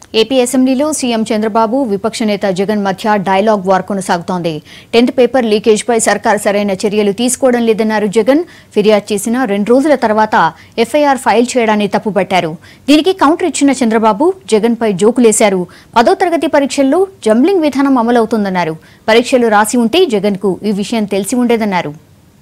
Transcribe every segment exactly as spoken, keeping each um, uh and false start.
AP అసెంబ్లీలో CM Chandrababu విపక్ష నేత జగన్ మధ్య డైలాగ్ వార్ కొనసాగుతోంది. టెన్త్ పేపర్ లీకేజ్పై సర్కార్ సరైన చర్యలు తీసుకోవడం లేదన్నారు జగన్. ఫిర్యాదు చేసిన రెండు రోజుల తర్వాత ఎఫ్ఐఆర్ ఫైల్ చేయడాన్ని తప్పుపట్టారు. దీనికి కౌంటర్ ఇచ్చిన చంద్రబాబు జగన్పై జోకులేశారు. పదో తరగతి పరీక్షల్లో జంబ్లింగ్ విధానం అమలవుతోందన్నారు. పరీక్షలు రాసి ఉంటే జగన్కు ఈ విషయం తెలిసి ఉండేదన్నారు.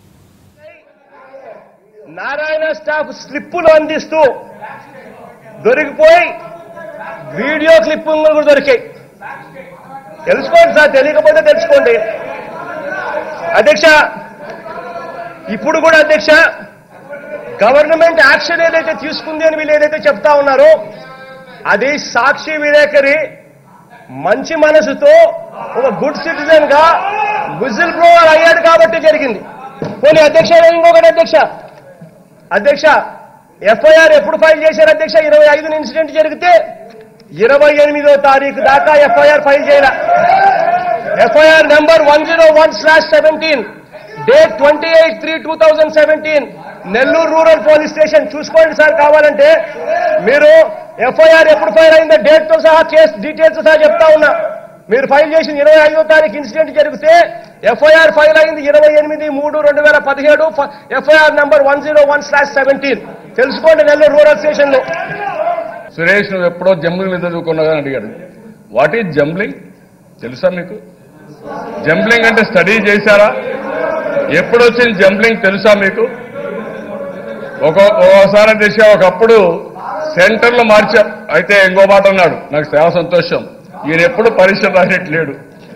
నారాయణ స్టాఫ్ స్లిప్పులు అందిస్తూ దొరికిపోయి వీడియో క్లిప్పింగ్ కూడా దొరికాయి. తెలుసుకోండి సార్, తెలియకపోతే తెలుసుకోండి. అధ్యక్ష, ఇప్పుడు కూడా అధ్యక్ష గవర్నమెంట్ యాక్షన్ ఏదైతే తీసుకుంది అని వీళ్ళు ఏదైతే చెప్తా ఉన్నారో అది సాక్షి విలేకరి మంచి మనసుతో ఒక గుడ్ సిటిజన్ గా విజిల్ బ్లోవర్ అయ్యాడు కాబట్టి జరిగింది. పోనీ అధ్యక్ష, ఇంకొకటి అధ్యక్ష అధ్యక్ష ఎఫ్ఐఆర్ ఎప్పుడు ఫైల్ చేశారు అధ్యక్ష? ఇరవై ఐదున ఇన్సిడెంట్ జరిగితే ఇరవై ఎనిమిదో తారీఖు దాకా ఎఫ్ఐఆర్ ఫైల్ చేయాల. FIR number one zero one slash seventeen date twenty eight three two thousand seventeen Nellore rural police station. చూసుకోండి సార్, కావాలంటే మీరు ఎఫ్ఐఆర్ ఎప్పుడు ఫైల్ అయిందో డేట్ తో సహా కేసు డీటెయిల్స్ సహా చెప్తా ఉన్నా. మీరు ఫైల్ చేసిన ఇరవై ఐదో తారీఖు ఇన్సిడెంట్ జరిగితే ఎఫ్ఐఆర్ ఫైల్ అయింది ఇరవై ఎనిమిది మూడు రెండు వేల పదిహేడు FIR number one zero one slash seventeen. తెలుసుకోండి నెల్లూరు రూరల్ స్టేషన్ లో. సురేష్, నువ్వు ఎప్పుడో జంబ్లింగ్ మీద చదువుకున్నావని అడిగాడు. వాట్ ఈజ్ జంబ్లింగ్ తెలుసా మీకు? జంబ్లింగ్ అంటే స్టడీ చేశారా? ఎప్పుడు వచ్చింది జంబ్లింగ్ తెలుసా మీకు? ఒక ఒకసారి దిశ ఒకప్పుడు సెంటర్లో మార్చా. అయితే ఇంకో మాట అన్నాడు, నాకు చాలా సంతోషం, ఈయన ఎప్పుడు పరీక్ష రాసేట్లేడు.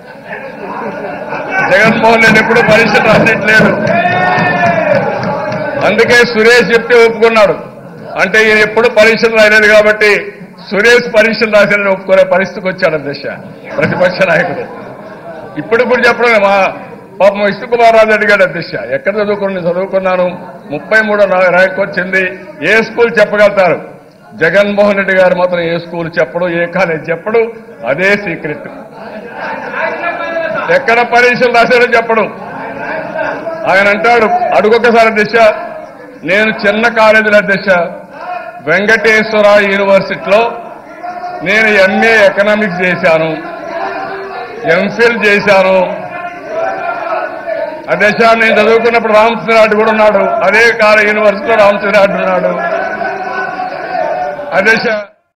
జగన్మోహన్ రెడ్డి ఎప్పుడు పరీక్ష రాసేట్లేడు. అందుకే సురేష్ చెప్తే ఒప్పుకున్నాడు. అంటే ఈయన ఎప్పుడు పరీక్షలు రాయలేదు కాబట్టి సురేష్ పరీక్షలు రాసేదని ఒప్పుకునే పరిస్థితికి వచ్చాడు అధ్యక్ష ప్రతిపక్ష నాయకుడు. ఇప్పుడు ఇప్పుడు చెప్పడం మా పాపం విష్ణుకుమార్ రాజు అడిగాడు అధ్యక్ష, ఎక్కడ చదువుకుని చదువుకున్నాను, ముప్పై మూడో ర్యాంక్ వచ్చింది, ఏ స్కూల్ చెప్పగలుగుతారు? జగన్మోహన్ రెడ్డి గారు మాత్రం ఏ స్కూల్ చెప్పడు, ఏ కాలేజ్ చెప్పడు, అదే సీక్రెట్. ఎక్కడ పరీక్షలు రాశాడో చెప్పడం. ఆయన అంటాడు, అడుగొకసారి అధ్యక్ష, నేను చిన్న కాలేజీల అధ్యక్ష వెంకటేశ్వర యూనివర్సిటీలో నేను ఎంఏ ఎకనామిక్స్ చేశాను, ఎంఫిల్ చేశాను అధ్యక్ష. నేను చదువుకున్నప్పుడు రామచంద్రారెడ్డి కూడా ఉన్నాడు, అదే కాలేజ్ యూనివర్సిటీలో రామచంద్రారెడ్డి ఉన్నాడు అధ్యక్ష.